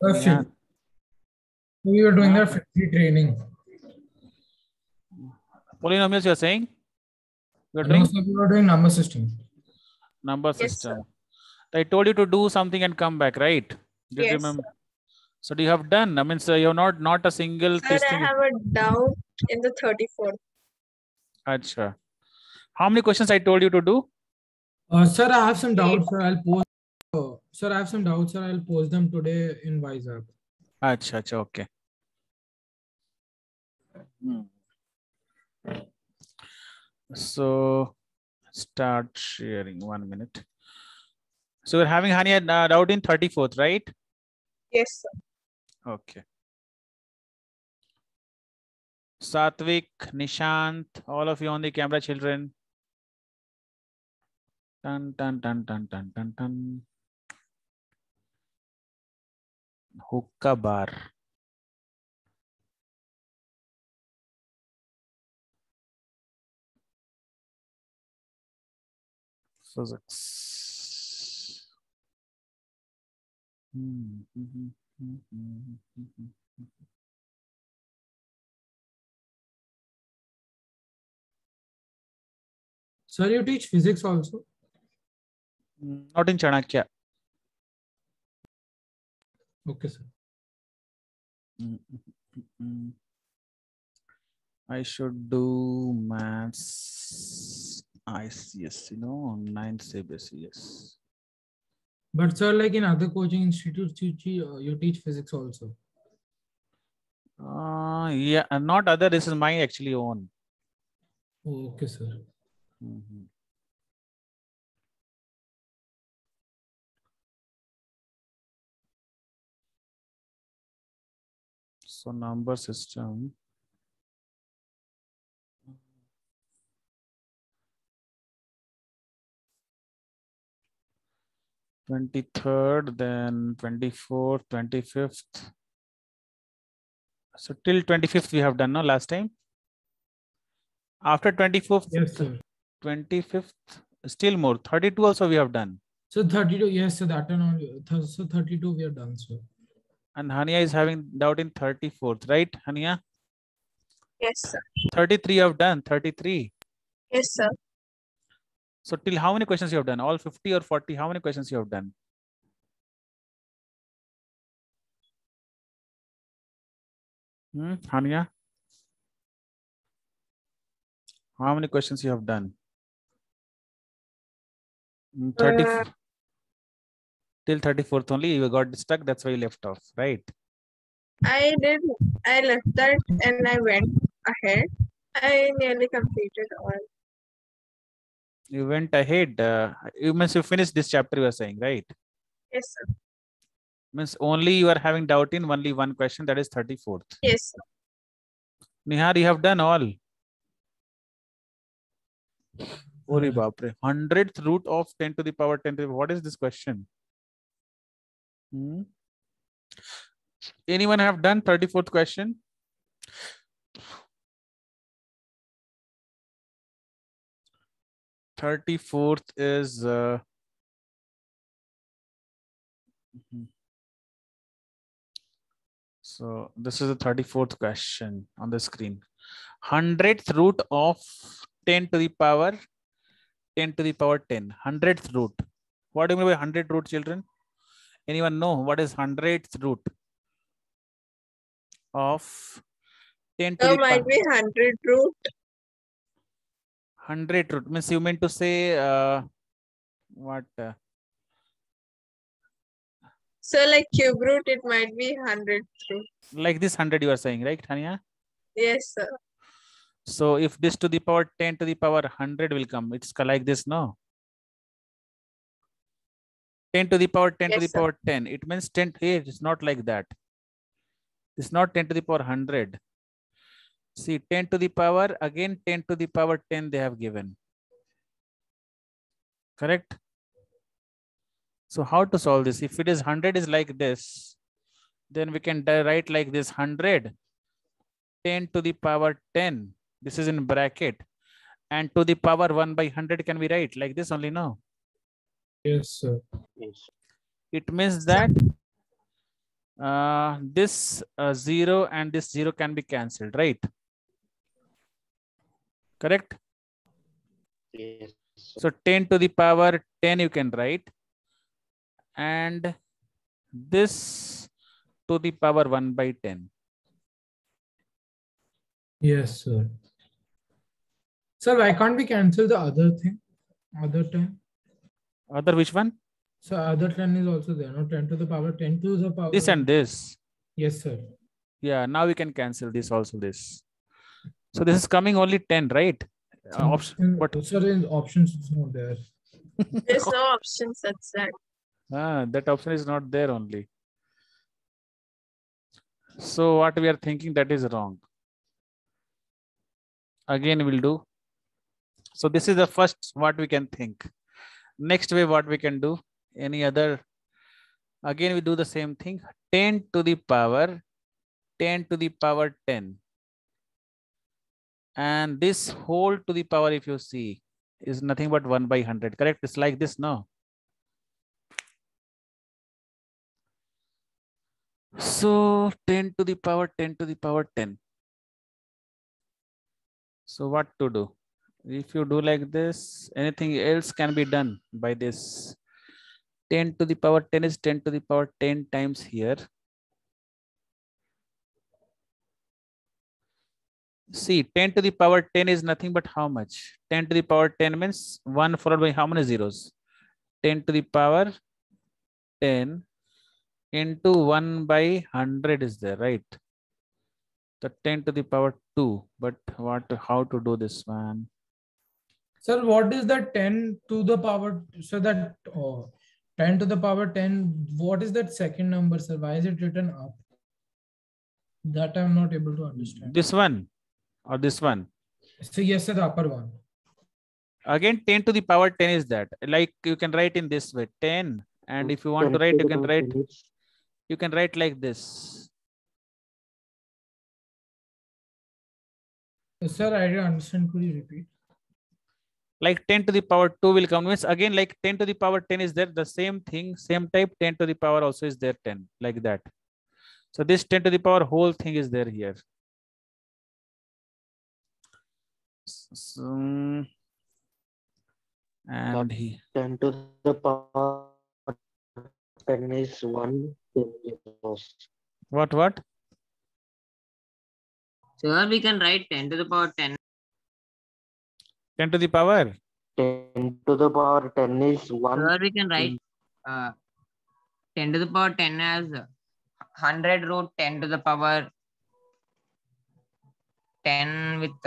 Yeah. We were doing Huh? that factory training. Polynomials you're saying? You're No, doing sir, we were doing number system. number Yes, sir. system. I told you to do something and come back, right? Did you Yes, remember? sir. So do you have done? I mean, so you're not a single Sir, this I thing. have a doubt in the 34th. Acha. How many questions I told you to do? Sir, I have some doubts, sir. I'll post. Sir, I have some doubts, sir. I'll post them today in WhatsApp. Acha, acha, okay. So start sharing 1 minute. So we're having Hani a doubt in 34th, right? Yes, sir. Okay. Satvik, Nishant, all of you on the camera, children. Dun, dun, dun, dun, dun, dun, dun. Hookah bar. Physics. Sir, you teach physics also? Not in Chanakya. Okay, sir. I should do maths. ICS, 9 CBSE, yes. But sir, like in other coaching institutes, you teach physics also. Yeah, not other. This is my actually own. Oh, okay, sir. So number system. (23rd), then 24th, 25th. So till 25th we have done, no, last time. After 24th, Yes, sir. 25th, still more. 32 also we have done. So 32, yes, sir. That one. So 32 we are done, sir. And Hania is having doubt in 34th, right, Hania? Yes, sir. 33 you have done. 33. Yes, sir. So till how many questions you have done? All 50 or 40? How many questions you have done? Hania? How many questions you have done? 30. Till 34th only you got stuck. That's why you left off, right? I left that and I went ahead. I nearly completed all. You went ahead. You means you finished this chapter, you are saying, right? Yes, sir. Means only you are having doubt in only one question, that is 34th. Yes, sir. Nihar, you have done all. Ori baapre. 100th root of 10 to the power 10 to the, what is this question? Anyone have done 34th question? (34th) is so this is the 34th question on the screen. 100th root of 10 to the power 10 to the power 10. 100th root. What do you mean by 100 root, children? Anyone know what is 100th root of 10 to There the power? might be 100 root. 100 root means you mean to say what? So like cube root, it might be 100 root. Like this 100 you are saying, right, Tanya? Yes, sir. So if this to the power 10 to the power 100 will come, it's like this, no? 10 to the power 10 to the power 10. It means 10. Hey, it's not like that. It's not 10 to the power 100. See, 10 to the power, again 10 to the power 10 they have given. Correct? So how to solve this? If it is 100 is like this, then we can write like this 100, 10 to the power 10. This is in bracket. And to the power 1 by 100 can we write like this only, no? Yes, sir. It means that This 0 and this 0 can be cancelled, right? Correct? Yes. So 10 to the power 10 you can write. And this to the power 1 by 10. Yes, sir. Sir, why can't we cancel the other thing? Other 10? Other which one? So other 10 is also there, no? 10 to the power 10 to the power. This and this. Yes, sir. Yeah, now we can cancel this also this. So this is coming only 10, right? Option, but Sir, in options is not there. There's no option such that. that option is not there only. So what we are thinking, that is wrong. Again, we'll do. So this is the first what we can think. Next way, what we can do, any other, again, we do the same thing, 10 to the power 10 to the power 10. And this whole to the power, if you see, is nothing but 1 by 100, correct? It's like this, no? So 10 to the power 10 to the power 10. So what to do? If you do like this, anything else can be done by this. 10 to the power 10 is 10 to the power 10 times here. See, 10 to the power 10 is nothing but how much? 10 to the power 10 means 1 followed by how many zeros? 10 to the power 10 into 1 by 100 is there, right? The 10 to the power 2. But how to do this one? Sir, what is that 10 to the power? So that 10 to the power 10, what is that second number, sir? Why is it written up? That I'm not able to understand. This one or this one? So yes, sir, the upper one. Again, 10 to the power 10 is that. Like you can write in this way, 10. And if you want to write, you can write like this. Sir, I didn't understand. Could you repeat? Like 10 to the power 2 will come. Means again, like 10 to the power 10 is there. The same thing, same type, 10 to the power also is there 10, like that. So this 10 to the power whole thing is there here. So, and he 10 to the power 10 is 1. what? Sir, we can write 10 to the power 10. 10 to the power? 10 to the power 10 is 1. Sir, we can write 10 to the power 10 as 100 root 10 to the power 10 with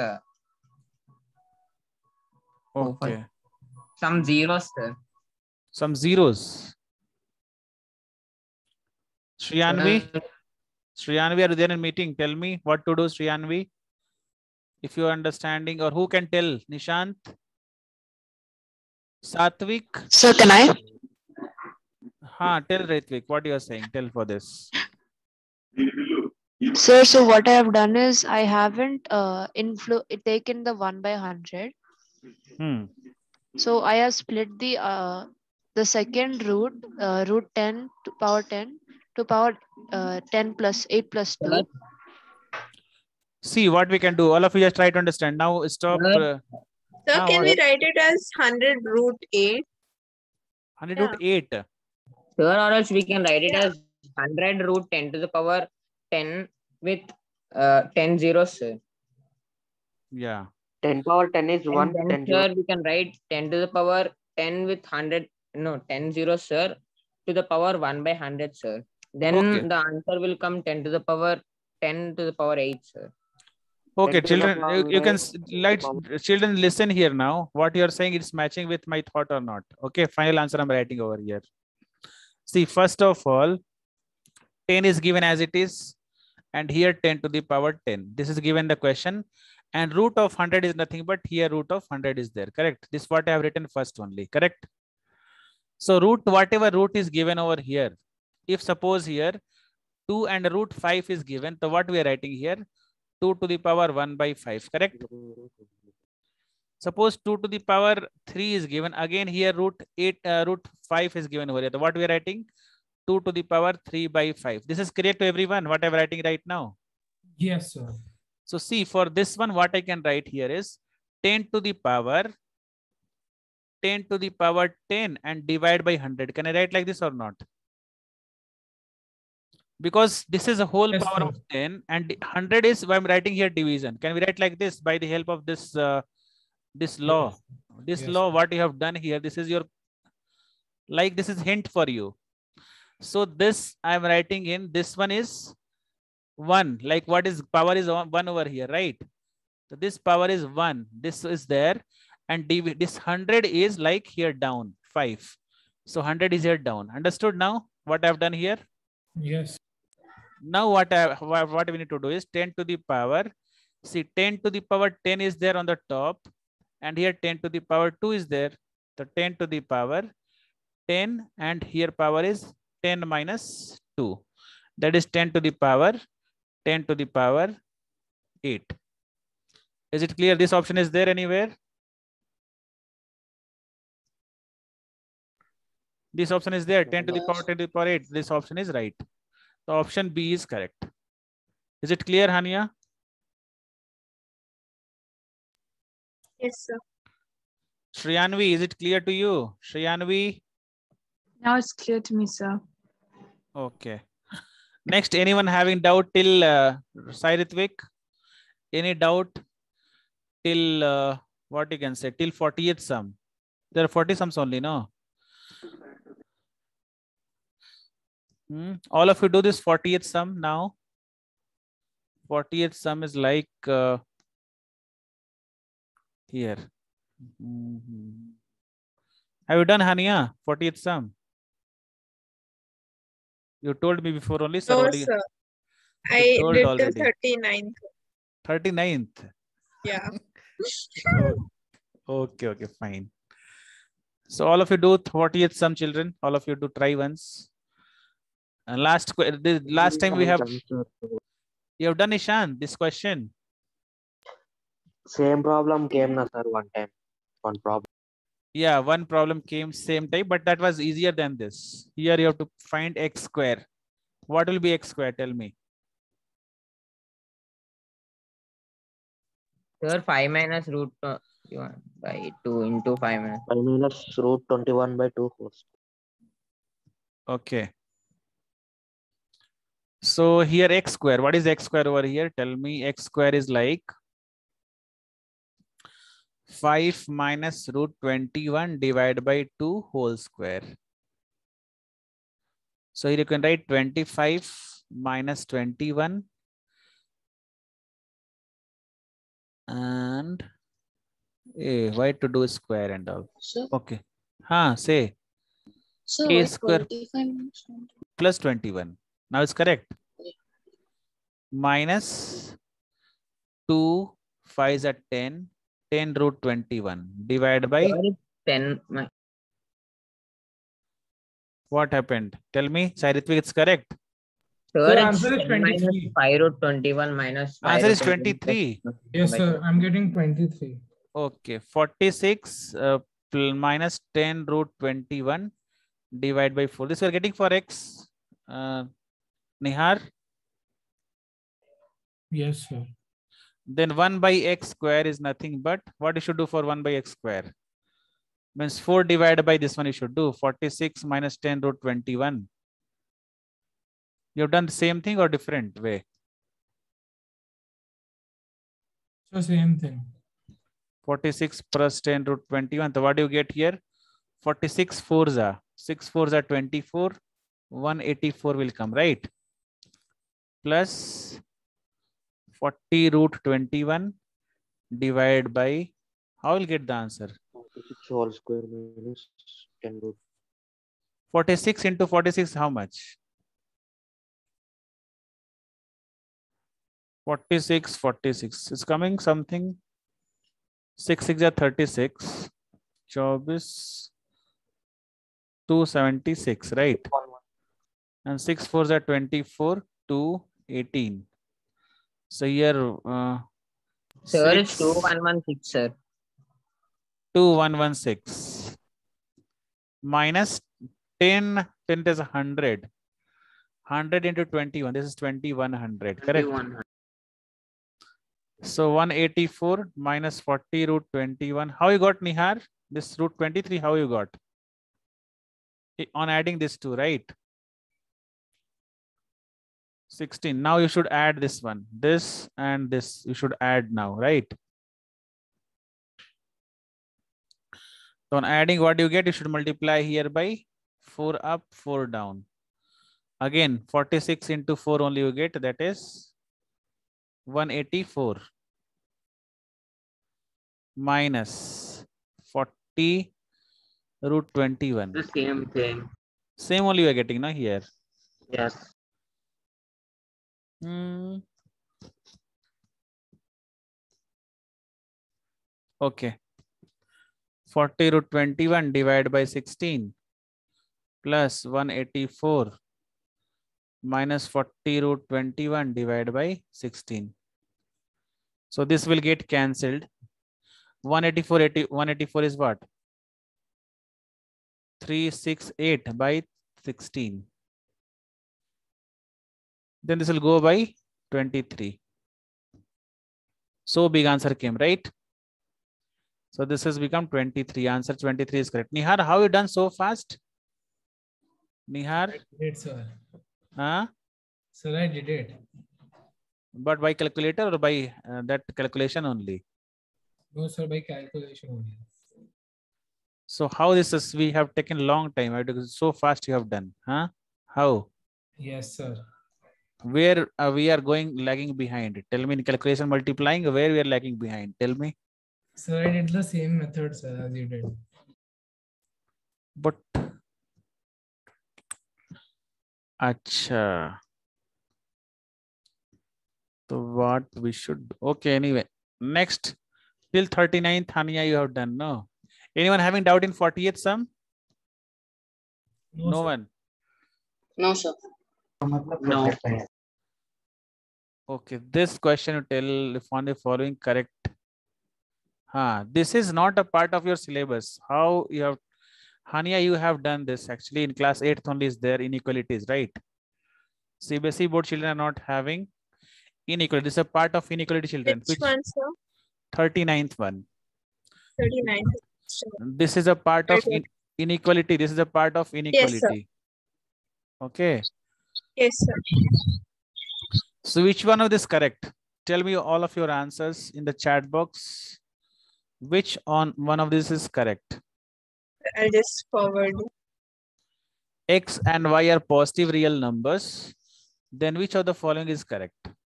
Okay. some zeros, sir. Some zeros. Shriyanvi? Shriyanvi, are you there in meeting? Tell me what to do, Shriyanvi. If you are understanding, or who can tell? Nishant? Satvik? Sir, can I? Tell Ritvik what you are saying. Tell for this. Sir, so what I have done is I haven't taken the 1 by 100. So I have split the second root, root 10 to power 10 to power 10 plus 8 plus 2. See what we can do. All of you just try to understand. Now stop. Sir, can we write it as 100 root 8? 100 root 8. Sir, or else we can write it as 100 root 10 to the power 10 with 10 zeros, sir. Yeah. 10 power 10 is 1. And then, 10 sir, we can write 10 to the power 10 with 100, no, 10 zeros, sir, to the power 1 by 100, sir. Then the answer will come 10 to the power 10 to the power 8, sir. Okay, children, you can let children listen here now. What you are saying is matching with my thought or not. Okay, final answer I'm writing over here. See, first of all, 10 is given as it is. And here 10 to the power 10. This is given the question. And root of 100 is nothing but here root of 100 is there. Correct? This is what I have written first only. Correct? So root, whatever root is given over here. If suppose here 2 and root 5 is given. So what we are writing here? 2 to the power 1 by 5. Correct? Suppose 2 to the power 3 is given. Again here root 5 is given over here. So what we are writing? 2 to the power 3 by 5. This is clear to everyone, what I'm writing right now? Yes, sir. So see, for this one, what I can write here is 10 to the power 10 and divide by 100. Can I write like this or not? Because this is a whole Yes, power sir. of 10 and 100 is why I'm writing here division. Can we write like this by the help of this this law? Yes. This Yes, law, sir. what you have done here, this is your, like this is hint for you. So this I'm writing in, this one is 1. Like what is power is 1 over here, right? So this power is 1. This is there. And this 100 is like here down 5. So 100 is here down. Understood now what I've done here? Yes. Now what we need to do is 10 to the power. See, 10 to the power 10 is there on the top. And here 10 to the power 2 is there. So 10 to the power 10 and here power is 10 minus 2. That is 10 to the power 10 to the power 8. Is it clear? This option is there anywhere? This option is there, 10 to the power 10 to the power 8. This option is right. So option B is correct. Is it clear, Hania? Yes, sir. Shriyanvi, is it clear to you? Shriyanvi? Now it's clear to me, sir. Okay. Next, anyone having doubt till Sai Ritvik? Any doubt till what you can say, till 40th sum? There are 40 sums only, no? All of you do this 40th sum now. 40th sum is like here. Have you done, Hania, 40th sum? You told me before only, sir. No, Only, sir. I told did already. till 39th. 39th. Yeah. Okay, fine. So all of you do 40th sum, children. All of you do try once. And last time we have, you have done, Ishan, this question. Same problem came na sir one time. One problem. Yeah, one problem came same type, but that was easier than this. Here you have to find x square. What will be x square? Tell me. Sir, 5 minus root 21 by 2 into 5 minus. 5 minus root 21 by 2 whole square. Okay. So here x square. What is x square over here? Tell me. X square is like 5 minus root 21 divided by 2 whole square. So here you can write 25 minus 21 and why to do square and all. Sir, Okay. Say. sir, A why square 25 minus 20? plus 21. Now it's correct. Minus 2, 5 is at 10. 10 root 21 divided by. Sir, 10. What happened? Tell me, Sairitvik, it's correct. Sir, The it's answer is 10 minus 23. 5 root 21 minus 5 Answer root is 23. Yes, sir. I'm getting 23. Okay, 46 minus 10 root 21 divided by 4. This we are getting for x. Nihar. Yes, sir. Then 1 by x square is nothing but what you should do for 1 by x square? Means 4 divided by this one you should do. 46 minus 10 root 21. You have done the same thing or different way? So same thing. 46 plus 10 root 21. So what do you get here? 46 4s are 6 4s are 24. 184 will come, right? Plus 40 root 21 divided by, how will get the answer? 46 whole square minus 10 root. 46 into 46, how much? 46, 46. It's coming something. 6 6 are 36. 24, 276, right? And 6 4s are 24, 2, 18. So here, Sir, it's 2116, sir. 2116 minus 10 is 100. 100 into 21. This is 2100, correct? 2100. So 184 minus 40 root 21. How you got, Nihar? This root 23, how you got? On adding this two, right? 16. Now you should add this one. This and this you should add now, right? So on adding, what you get? You should multiply here by 4 up, 4 down. Again, 46 into 4 only you get. That is 184 minus 40 root 21. The same thing. Same only you are getting now here. Yes. Okay. 40 root 21 divided by 16 plus 184 minus 40 root 21 divided by 16. So this will get cancelled. 184 is what? 368 by 16. Then this will go by 23. So big answer came, right? So this has become 23. Answer 23 is correct. Nihar, how you done so fast? Nihar? I did it, sir. Huh? Sir, I did it. But by calculator or by that calculation only? No, sir, by calculation only. So how this is, we have taken long time. Because so fast you have done. Huh? How? Yes, sir. Where we are going lagging behind? Tell me in calculation multiplying, where we are lagging behind? Tell me. Sir, I did the same method, sir, as you did. But acha. So what we should, okay, anyway. Next, till 39th, Hania, you have done, no? Anyone having doubt in 48th sum? No sir. one. No, sir. No. Okay, this question you tell if on the following correct. This is not a part of your syllabus. How you have, Hania, you have done this actually in class 8th only is there inequalities, right? CBSE board children are not having inequality. This is a part of inequality children. Which one, sir? 39th one. 39. This is a part of inequality. This is a part of inequality. Yes, sir. Okay. Yes, sir. So which one of this correct? Tell me all of your answers in the chat box. Which one of this is correct? I'll just forward. X and Y are positive real numbers. Then which of the following is correct?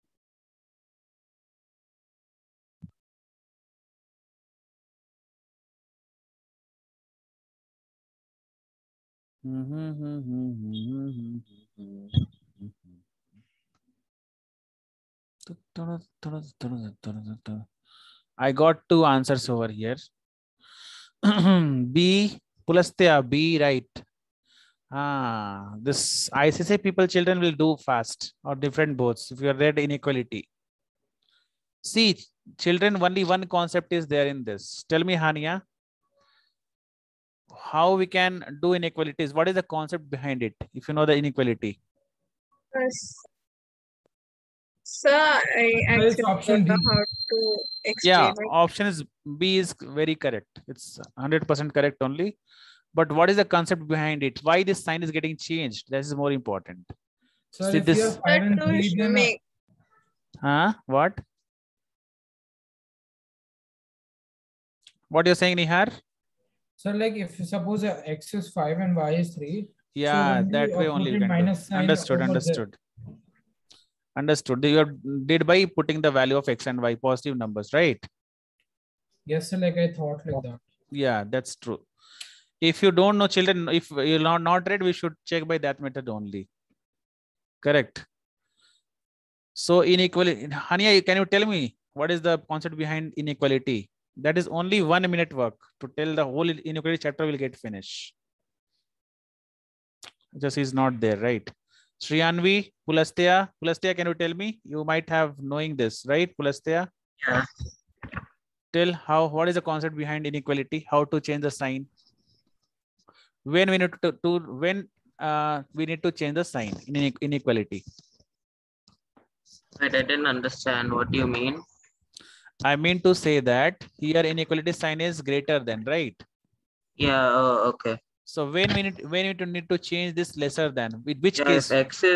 I got two answers over here. B, Pulastya, B, right. This ICC people children will do fast or different boards if you read inequality. See, children, only one concept is there in this. Tell me, Hania, how we can do inequalities? What is the concept behind it? If you know the inequality. Yes. Sir, I actually option don't know B. how to explain Yeah, it. option is B is very correct. It's 100% correct only. But what is the concept behind it? Why this sign is getting changed? That is more important. Sir, See if this. you have 5 and But 3, to then make What? What you're saying, Nihar? sir, like if suppose x is 5 and y is 3. Yeah, so that way only you put can minus do. sign Understood, over understood. Understood. You have did by putting the value of x and y positive numbers, right? Yes, sir, like I thought like that. Yeah, that's true. If you don't know, children, if you're not read, we should check by that method only. Correct. So inequality, Hania, can you tell me what is the concept behind inequality? That is only 1 minute work to tell the whole inequality chapter will get finished. Just is not there, right? Shriyanvi, Pulastya, can you tell me? You might have knowing this, right, Pulastya? Yeah. Tell what is the concept behind inequality? How to change the sign? When we need when we need to change the sign in inequality. Wait, I didn't understand. What do you mean? I mean to say that here inequality sign is greater than, right? Yeah, okay. So when we need to change this lesser than, with which Yeah, case?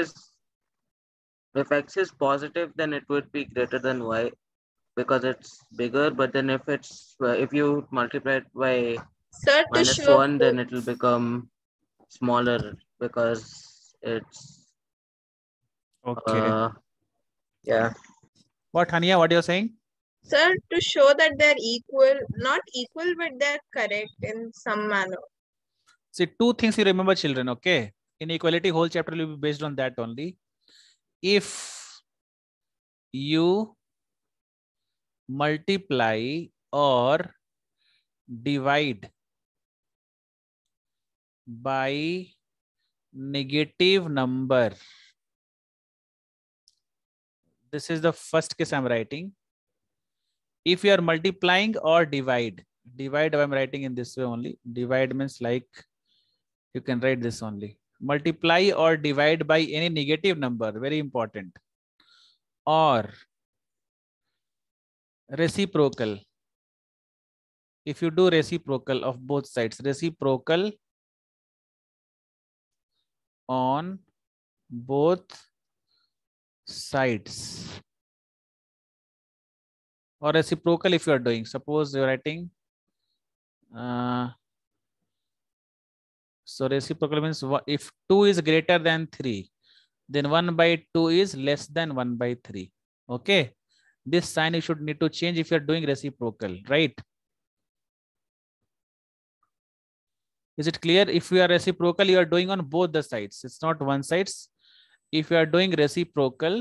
if x is positive, then it would be greater than y because it's bigger. But then if you multiply it by Sir, to minus show 1, then it will become smaller because it's Okay. yeah. What, Hania, what you're saying? Sir, to show that they're equal, not equal, but they're correct in some manner. See, two things you remember, children, okay? Inequality whole chapter will be based on that only. If you multiply or divide by negative number, this is the first case I'm writing. If you are multiplying or divide I'm writing in this way only. Divide means like, you can write this only. Multiply or divide by any negative number, very important. Or reciprocal. If you do reciprocal of both sides, reciprocal on both sides. Or reciprocal if you are doing, suppose you're writing, so reciprocal means if 2 is greater than 3, then 1 by 2 is less than 1 by 3. Okay. This sign you should need to change if you're doing reciprocal, right? Is it clear? If you are reciprocal, you are doing on both the sides. It's not one sides. If you are doing reciprocal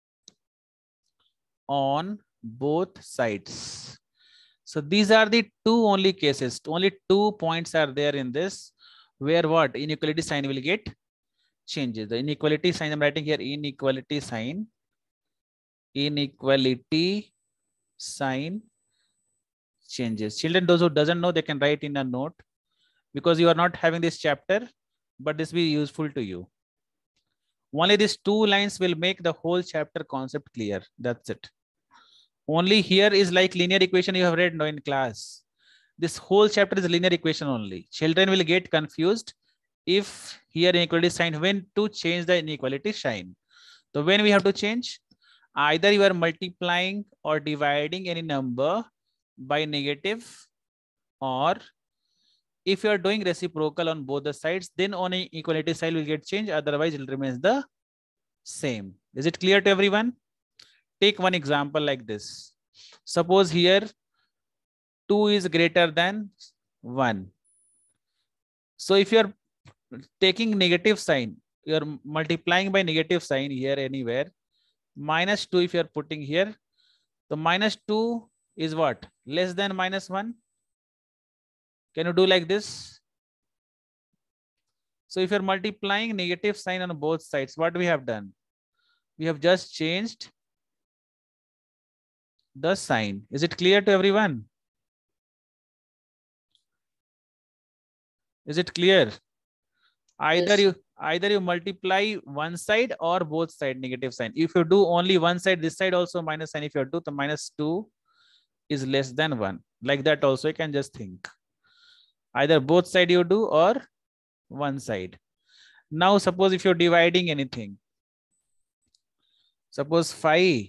on both sides. So these are the two only cases. Only 2 points are there in this where what? Inequality sign will get changes. The inequality sign I'm writing here, inequality sign. Inequality sign changes. Children, those who doesn't know, they can write in a note because you are not having this chapter, but this will be useful to you. Only these 2 lines will make the whole chapter concept clear. That's it. Only here is like linear equation you have read now in class. This whole chapter is linear equation only. Children will get confused if here inequality sign, when to change the inequality sign. So when we have to change, either you are multiplying or dividing any number by negative, or if you are doing reciprocal on both the sides, then only equality sign will get changed. Otherwise, it will remain the same. Is it clear to everyone? Take one example like this. Suppose here 2 is greater than 1. So if you are taking negative sign, you are multiplying by negative sign here anywhere. Minus 2 if you are putting here. So minus 2 is what? Less than minus 1. Can you do like this? So if you're multiplying negative sign on both sides, what we have done? We have just changed the sign. Is it clear to everyone? Is it clear? Either you multiply one side or both side negative sign. If you do only one side, this side also minus sign. If you do, the minus 2 is less than 1. Like that also you can just think. Either both side you do or one side. Now suppose if you're dividing anything. Suppose 5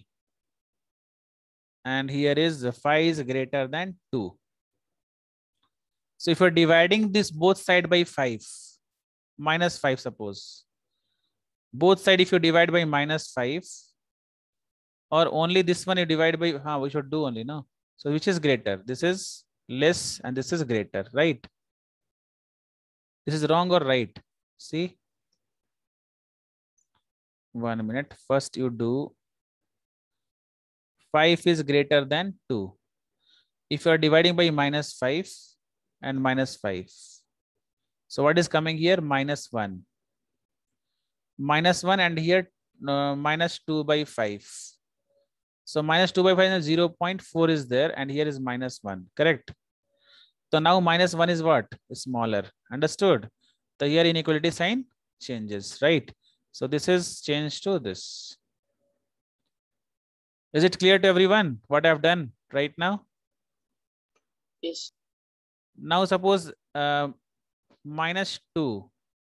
and here is 5 is greater than 2. So if you're dividing this both side by 5, minus 5 suppose. Both side if you divide by minus 5 or only this one you divide by, we should do only, no? So which is greater? This is less and this is greater, right? This is wrong or right? See? 1 minute. First you do 5 is greater than 2. If you are dividing by minus 5 and minus 5. So what is coming here? Minus 1. Minus 1 and here minus 2 by 5. So minus 2 by 5 is 0.4 is there and here is minus 1. Correct? So now minus 1 is what? Smaller. Understood? So here inequality sign changes, right? So this is changed to this. Is it clear to everyone what I've done right now? Yes. Now suppose -2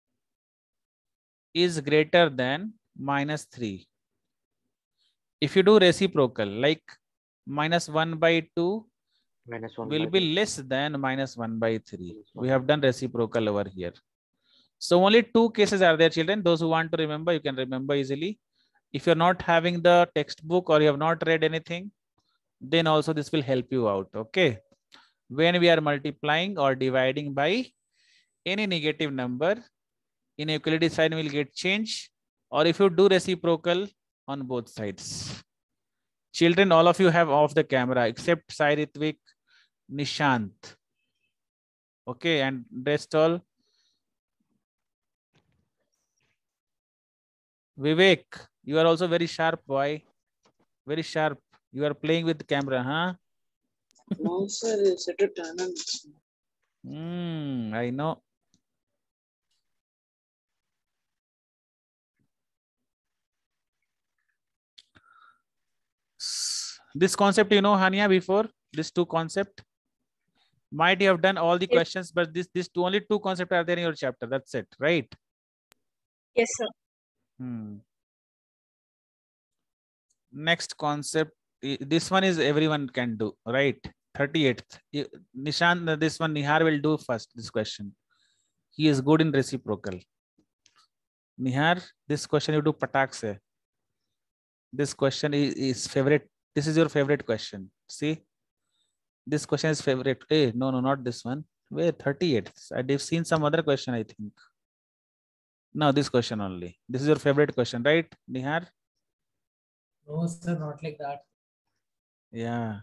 is greater than -3. If you do reciprocal, like -1/2 -1 will by be 2. less than -1/3. We have done reciprocal over here. So only two cases are there, children. Those who want to remember, you can remember easily. If you're not having the textbook or you have not read anything, then also this will help you out. Okay. When we are multiplying or dividing by any negative number, inequality sign will get changed. Or if you do reciprocal on both sides. Children, all of you have off the camera except Sai Ritvik, Nishant. Okay, and rest all. Vivek, you are also very sharp, boy. Very sharp. You are playing with the camera, huh? No, sir. Set a turn on. I know. This concept, you know, Hania, before this two concept. Might you have done all the Yes. questions, but this only two concepts are there in your chapter. That's it, right? Yes, sir. Next concept. This one is everyone can do, right? 38th. Nishan, this one Nihar will do first. This question. He is good in reciprocal. Nihar, this question you do patak se. This question is favorite. This is your favorite question. See, this question is favorite. Hey, no, not this one. Where 38th? I've seen some other question, I think. No, this question only. This is your favorite question, right, Nihar? No, sir, not like that. Yeah.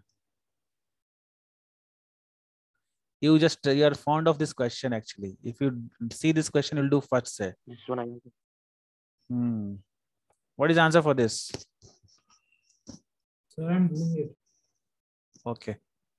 You are fond of this question actually. If you see this question, you'll do first say. This one I What is the answer for this? Sir, I'm doing it. Okay.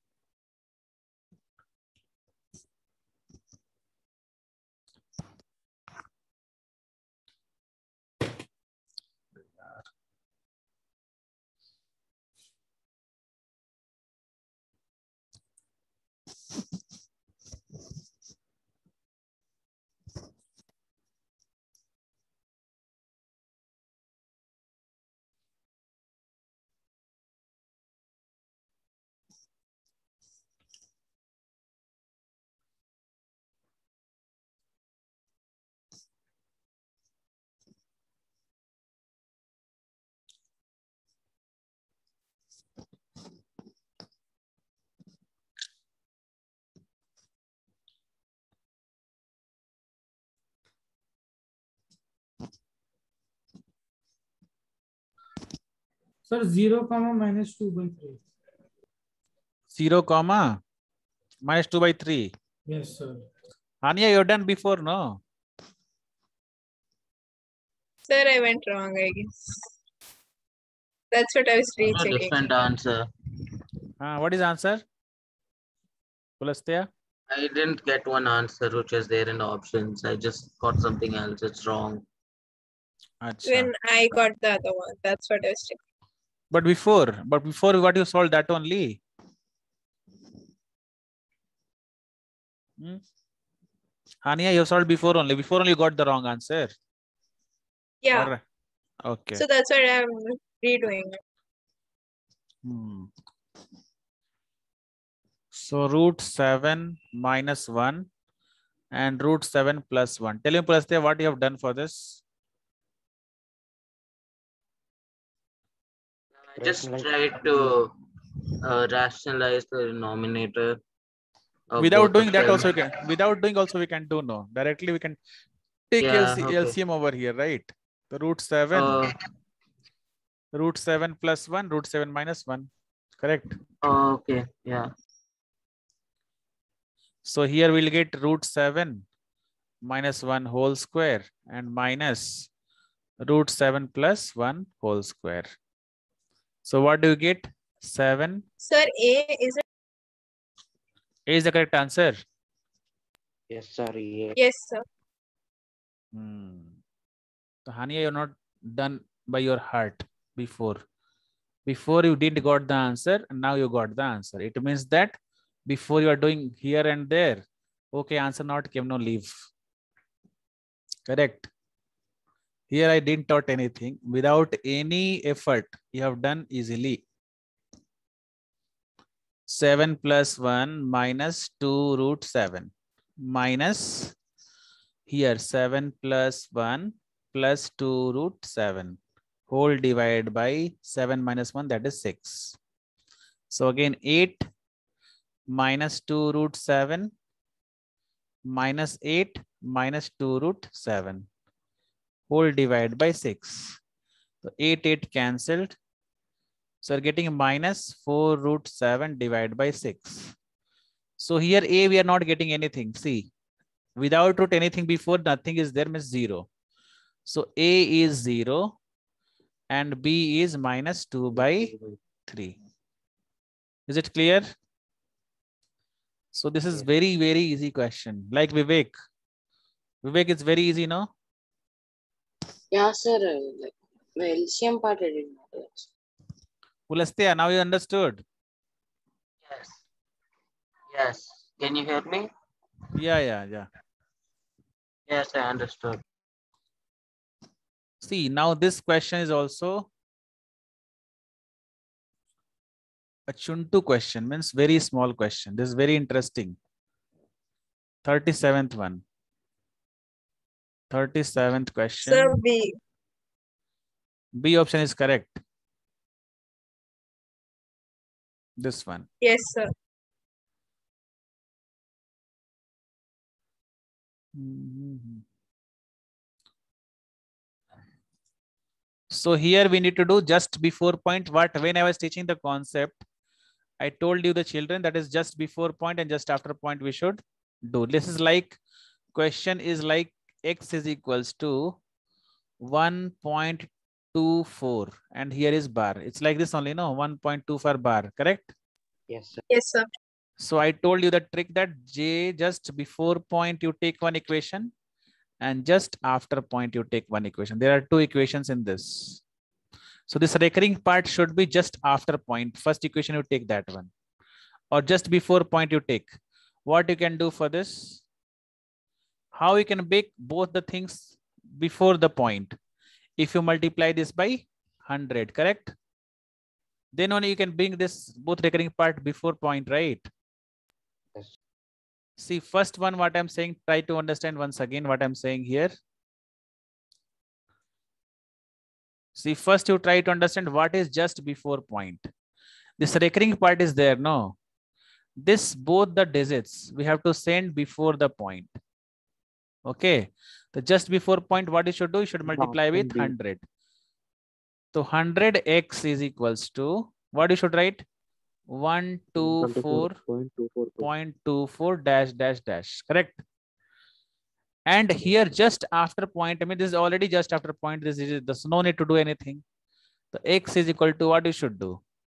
Sir, 0, -2/3. 0, -2/3. Yes, sir. Hania, you've done before, no? Sir, I went wrong, I guess. That's what I was a rechecking. different answer. What is the answer? Pulastya? I didn't get one answer which was there in the options. I just got something else. It's wrong. Achha. When I got the other one, that's what I was checking. But before what you solved that only? Hania, you solved before only. Before only you got the wrong answer. Yeah. Or, okay. So that's what I'm redoing it. So √7 - 1 and √7 + 1. Tell me, Pulastya, what you have done for this? I just tried to rationalize the denominator. Without doing that also we can. Without doing also we can do no. Directly we can take LCM over here, right? The √7. √7 + 1, √7 - 1. Correct. Okay. Yeah. So here we'll get √7 - 1 whole square and minus √7 + 1 whole square. So what do you get? 7. Sir, A is it? A is the correct answer. Yes, sir. Yeah. Yes, sir. So Hania, you're not done by your heart before. Before you didn't got the answer, and now you got the answer. It means that before you are doing here and there, okay, answer not came, no leave. Correct. Here I didn't taught anything. Without any effort, you have done easily. 7 plus 1 minus 2 root 7 minus here 7 plus 1 plus 2 root 7 whole divided by 7 minus 1, that is 6. So again 8 minus 2 root 7 minus 8 minus 2 root 7 whole divided by 6. So 8 cancelled. So we're getting minus 4 root 7 divided by 6. So here A, we are not getting anything. See, without root anything before, nothing is there, means 0. So A is 0 and B is minus 2 by 3. Is it clear? So this is very, very easy question. Like Vivek. Vivek, it's very easy, no? Yeah, sir. Like the LCM part I didn't know. Pulastya, now you understood? Yes. Yes. Can you hear me? Yeah. Yes, I understood. See, now this question is also a Chuntu question, means very small question. This is very interesting. 37th one. 37th question. Sir, B. B option is correct. This one. Yes, sir. So here we need to do just before point. What, when I was teaching the concept, I told you the children that is just before point and just after point we should do. This is like, question is like x is equals to 1.24 and here is bar. It's like this only, no? 1.24 bar, correct? Yes, sir. Yes, sir. So I told you the trick that J, just before point you take one equation and just after point you take one equation. There are two equations in this. So this recurring part should be just after point. First equation you take that one. Or just before point you take. What you can do for this? How you can make both the things before the point? If you multiply this by 100, correct? Then only you can bring this both recurring part before point, right? Yes. See, first one, what I'm saying, try to understand once again what I'm saying here. See, first you try to understand what is just before point. This recurring part is there, no? This, both the digits, we have to send before the point. Okay. The just before point, what you should do? You should multiply with 100. So 100x is equals to, what you should write? 124.24 dash dash dash, correct? And here just after point, I mean this is already just after point, there's no need to do anything. So x is equal to what you should do?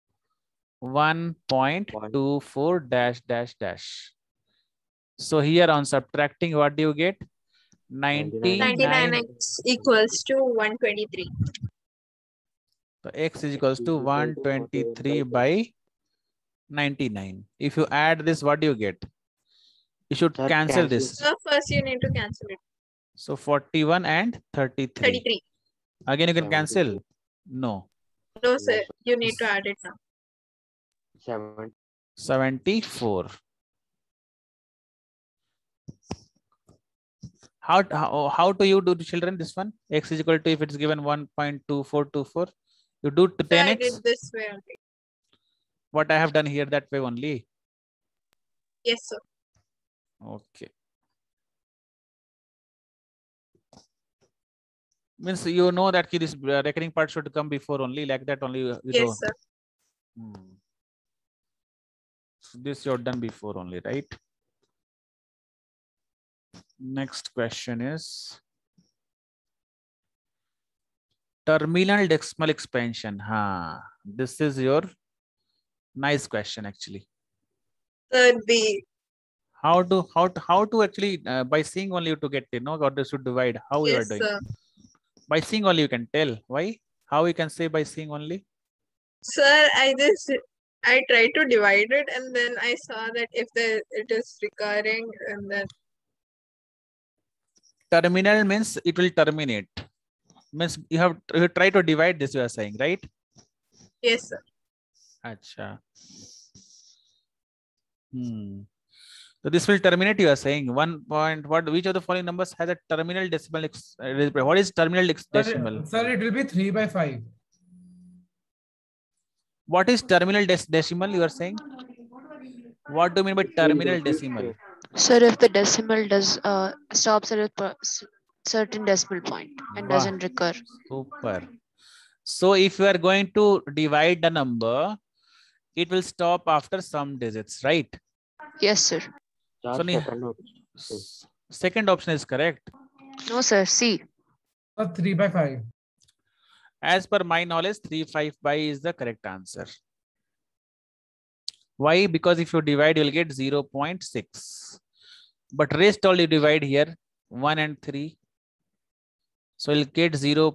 1.24 dash dash dash. So here on subtracting, what do you get? 99x equals to 123. So x is equals to 123 by 99. If you add this, what do you get? You should cancel this. So first you need to cancel it. So 41 and 33. 33. Again, you can cancel? No. No, sir. You need to add it now. 74. How do you do, the children, this one? X is equal to, if it's given 1.2424, you do to 10x. I did this way only. What I have done here, that way only. Yes, sir. Okay. Means you know that this recurring part should come before only, like that only. Yes, sir. So this you're done before only, right? Next question is terminal decimal expansion. This is your nice question actually. Third B. How to actually by seeing only to get it, no? Or they should divide. How you are Yes, doing? sir. By seeing only you can tell. Why? How you can say by seeing only? Sir, I tried to divide it and then I saw that if it is recurring and then Terminal means it will terminate. Means you try to divide this, you are saying, right? yes, sir. Acha. So this will terminate, you are saying. 1 point, which of the following numbers has a terminal decimal? What is terminal decimal? Sir, it will be 3 by 5. What is terminal decimal, you are saying? What do you mean by terminal decimal? Sir, if the decimal does stops at a certain decimal point and Wow. doesn't recur. Super. So if you are going to divide the number, it will stop after some digits, right? Yes, sir. So second option is correct. No, sir. C. 3 by 5. As per my knowledge, 3 5 by is the correct answer. Why? Because if you divide, you'll get 0.6. But rest all you divide here, 1 and 3. So you'll get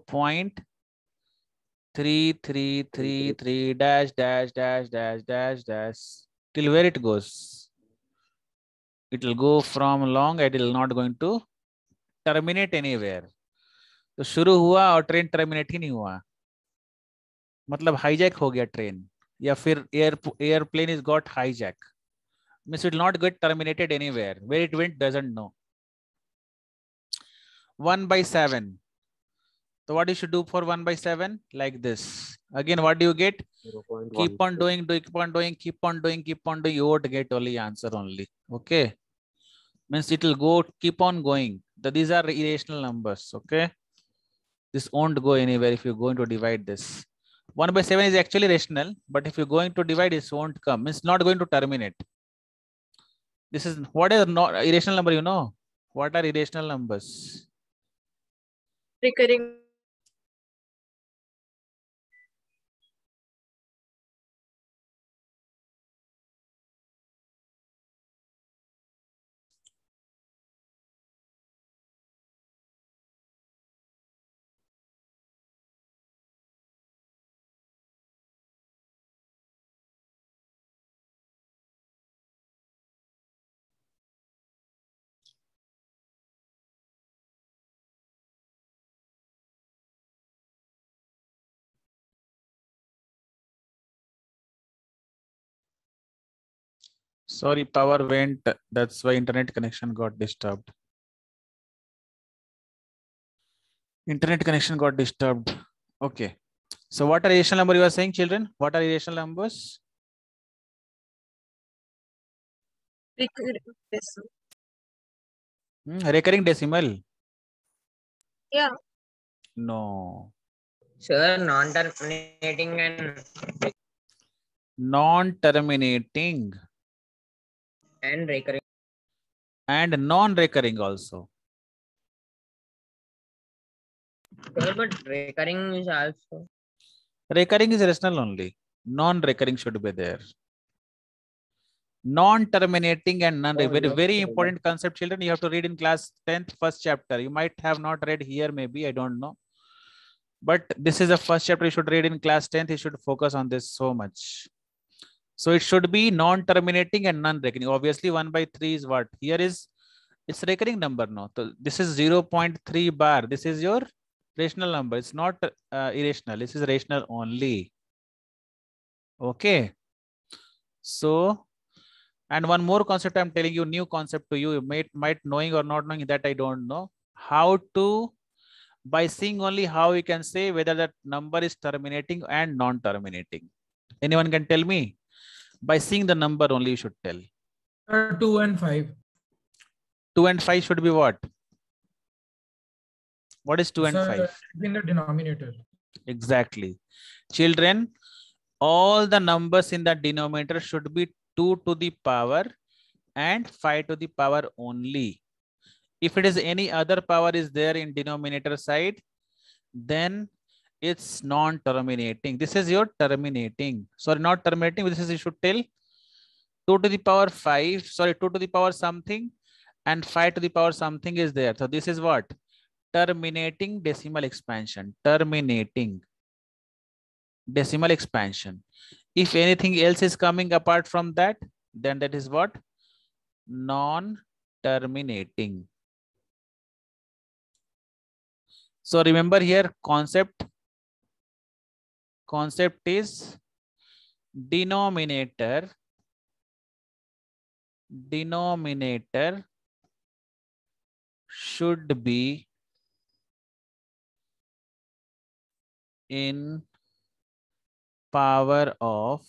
0.3333 dash dash dash dash dash dash till where it goes. It will go from long, it will not going to terminate anywhere. तो शुरू हुआ और train terminate ही नहीं हुआ, मतलब hijack हो गया train, या फिर airplane is got hijack, means it will not get terminated anywhere. Where it went doesn't know. 1 by 7. So what you should do for 1 by 7? Like this. Again, what do you get? Keep on doing, keep on doing, keep on doing, keep on doing. You won't get only answer only. Okay. Means it will go, keep on going. These are irrational numbers. Okay. This won't go anywhere if you're going to divide this. 1 by 7 is actually rational, but if you're going to divide, it won't come. It's not going to terminate. This is what is not irrational number, you know? What are irrational numbers? Recurring. Sorry, power went. That's why internet connection got disturbed. Internet connection got disturbed. Okay. So what are irrational number you are saying, children? What are irrational numbers? Recurring decimal. Yeah. No. Sir, non-terminating and Non-terminating recurring. and non-recurring also. Sir, but recurring is also. Recurring is rational only. Non-recurring should be there. Non-terminating and non-recurring. Very important concept, children. You have to read in class 10th, first chapter. You might have not read here, maybe, I don't know. But this is the first chapter you should read in class 10th. You should focus on this so much. So it should be non-terminating and non-recurring. Obviously, 1 by 3 is what? Here is, it's recurring number now. So this is 0.3 bar. This is your rational number. It's not irrational. This is rational only. Okay. So, and one more concept I'm telling you, new concept to you. You might knowing or not knowing, that I don't know. How to, by seeing only, how you can say whether that number is terminating and non-terminating. Anyone can tell me? By seeing the number only you should tell. 2 and 5. 2 and 5 should be what? What is 2 and 5? In the denominator. Exactly. Children, all the numbers in the denominator should be 2 to the power and 5 to the power only. If it is any other power is there in denominator side, then it's non-terminating. This is your terminating. Sorry, not terminating. This is, you should tell 2 to the power 5. Sorry, 2 to the power something and 5 to the power something is there. So this is what? terminating decimal expansion. Terminating decimal expansion. If anything else is coming apart from that, then that is what? Non-terminating. So remember here, concept is denominator should be in power of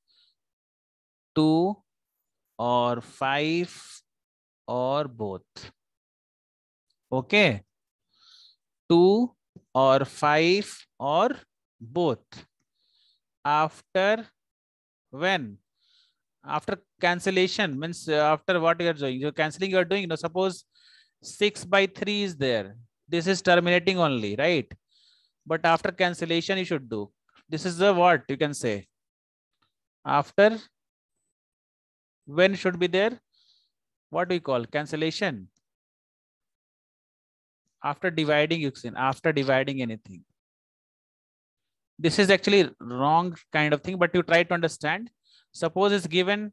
2 or 5 or both. Okay. 2 or 5 or both. After when? After cancellation, means after what you are doing. You're cancelling, you are doing. Suppose 6/3 is there. This is terminating only, right? But after cancellation, you should do. This is the what you can say. After when should be there? What do we call cancellation? After dividing, you can after dividing anything. This is actually wrong kind of thing, but you try to understand. Suppose it's given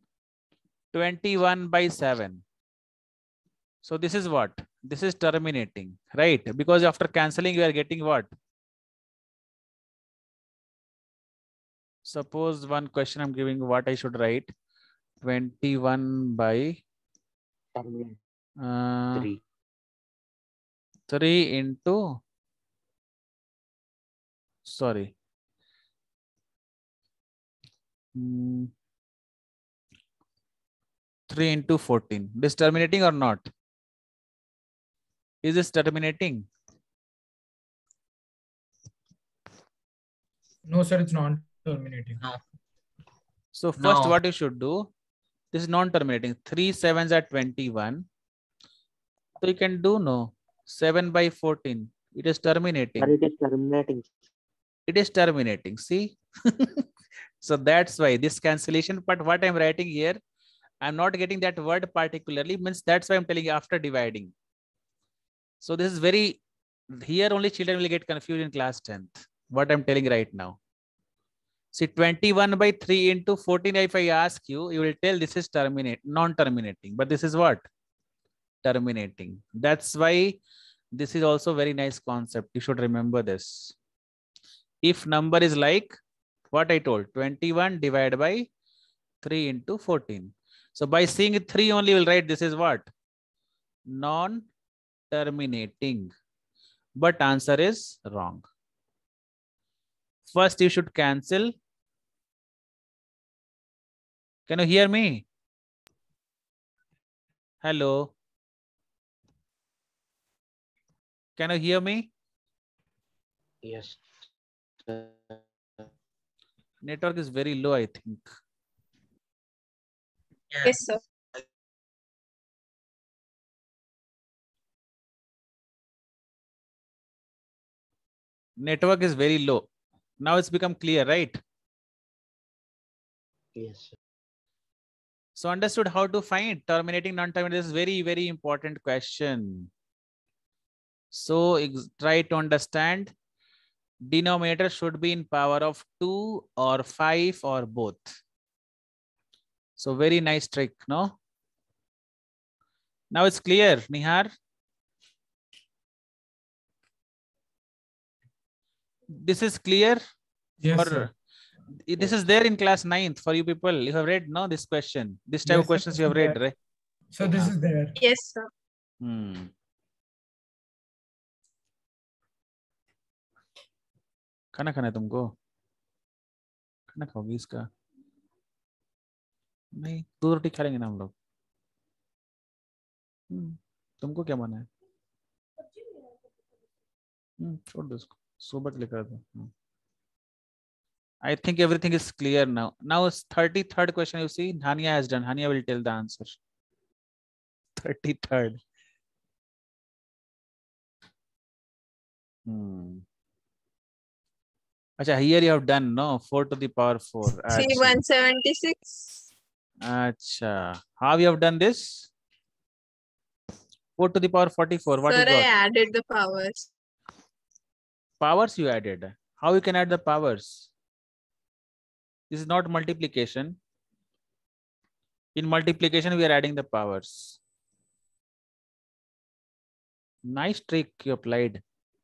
21/7. So this is what? This is terminating, right? Because after cancelling, you are getting what? Suppose one question I'm giving what I should write. 21/3 into, sorry. 3 into 14. This terminating or not? Is this terminating? No, sir, it's not terminating. No. So first No. what you should do, this is non-terminating. 3 7s are 21. So you can do 7/14. It is terminating. But it is terminating. It is terminating. See? So that's why this cancellation, but what I'm writing here, I'm not getting that word particularly, means that's why I'm telling you after dividing. So this is very, here only children will get confused in class 10th. What I'm telling right now. See 21/3 into 14, if I ask you, you will tell this is non-terminating, but this is what? Terminating. That's why this is also very nice concept. You should remember this. If number is like what I told, 21 divided by 3 into 14. So by seeing 3 only, we'll write this is what? Non-terminating. But answer is wrong. First, you should cancel. Can you hear me? Hello. Can you hear me? Yes. Network is very low, I think. Yes, sir. Network is very low. Now it's become clear, right? Yes. So understood how to find terminating, non-terminating. This is very, very important question. So try to understand. Denominator should be in power of 2 or 5 or both. So very nice trick, no? Now it's clear, Nihar. This is clear? Yes, Or sir. this is there in class 9th for you people. You have read, no, this question. This type Yes, of sir, questions this you have is read, there. right? So this is there. Yes, sir. खाना खाना है तुमको? खाना खाओगी इसका? नहीं, 2 रोटी खा लेंगे ना हम लोग. तुमको क्या माना है? छोड़ दो इसको, सुबह के लिए कर दो. I think everything is clear now. Now it's 33rd question. You see, Hania has done. Hania will tell the answer. 33rd. Acha, here you have done, no? 4 to the power 4. See, 176. Acha. How you have done this? 4 to the power 44. What Sir, you I got? added the powers. Powers you added. How you can add the powers? This is not multiplication. In multiplication, we are adding the powers. Nice trick you applied.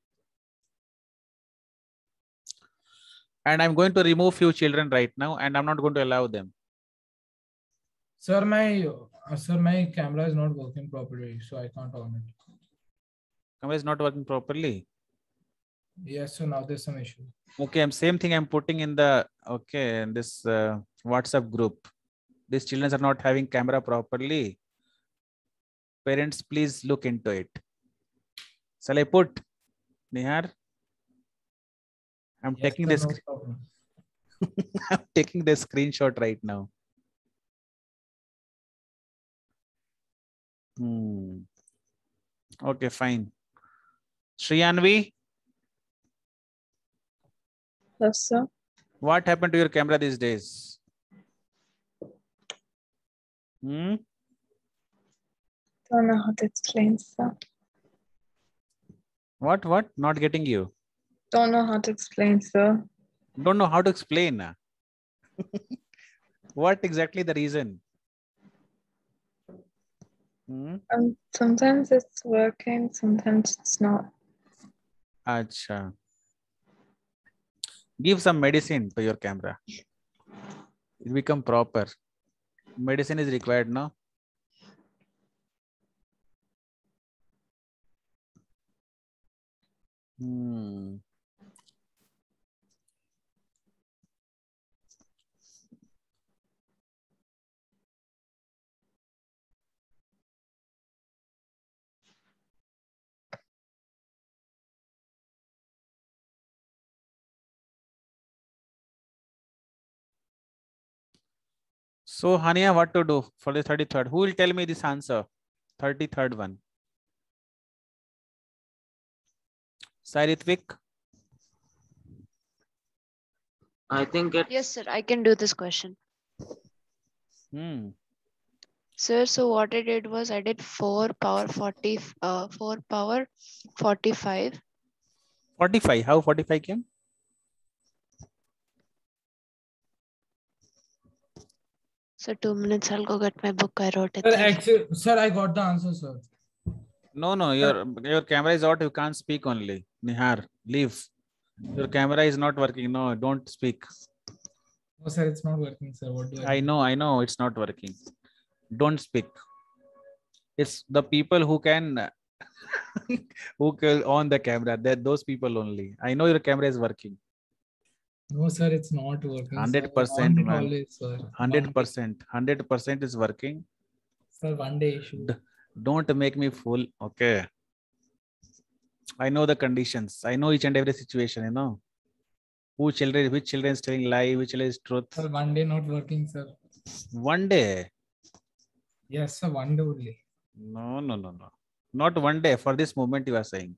And I'm going to remove few children right now, and I'm not going to allow them. Sir, my camera is not working properly, so I can't on it. Camera is not working properly. Yes, so now there's some issue. Okay, same thing I'm putting in the in this WhatsApp group. These children are not having camera properly. Parents, please look into it. Shall I put, Nihar? I'm Yes, taking sir, this. no problem. I'm taking the screenshot right now. Okay, fine. Shriyanvi, Yes, sir. what happened to your camera these days? Don't know how to explain, sir. What? Not getting you. Don't know how to explain, sir. Don't know how to explain. What exactly the reason? Sometimes it's working, sometimes it's not. Acha. Give some medicine to your camera. It become proper. Medicine is required now. So, Hania, what to do for the 33rd? Who will tell me this answer? 33rd one. Sairitwik? I think it's... Yes, sir. I can do this question. Sir, so what I did was I did 4 power 45. 45. How 45 came? So 2 minutes, I'll go get my book. I wrote it Sir, there. actually, sir, I got the answer, sir. No, your camera is out. You can't speak only. Nihar, leave. Your camera is not working. No, don't speak. No, sir, it's not working, sir. What do I do? know it's not working. Don't speak. It's the people who can on the camera. They're those people only. I know your camera is working. No, sir, it's not working. 100%, man. Always, sir. 100%. 100% is working. Sir, one day issue. Don't make me fool. Okay. I know the conditions. I know each and every situation, you know. Which children is telling lie, which children is truth. Sir, one day not working, sir. One day. Yes, sir, one day only. No. Not one day. For this moment you are saying.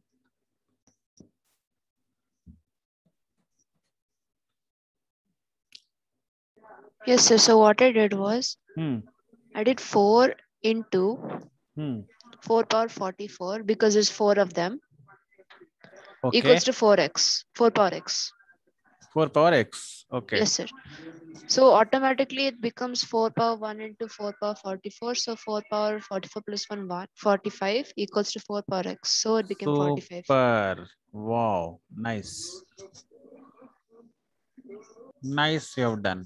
Yes, sir. So what I did was I did 4 into 4 power 44 because there's 4 of them. Okay. Equals to 4x. 4 power x. 4 power x. Okay. Yes, sir. So automatically it becomes 4 power 1 into 4 power 44. So 4 power 44 plus 1, 45 equals to 4 power x. So it became 45. Super. Wow. Nice. Nice you have done.